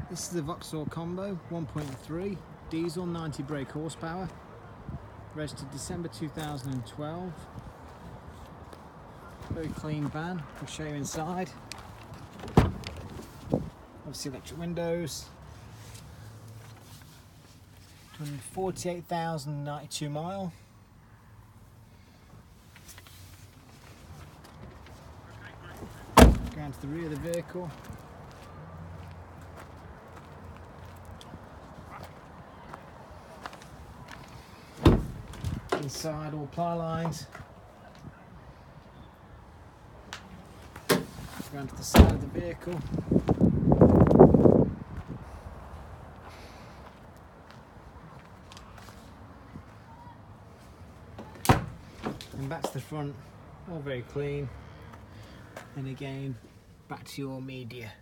This is the Vauxhall Combo 1.3 diesel, 90 brake horsepower, registered December 2012. Very clean van. I'll show you inside. Obviously electric windows. 48,092 miles. Going to the rear of the vehicle. Inside, all ply lines. Going to the side of the vehicle. And back to the front, all very clean. And again, back to your media.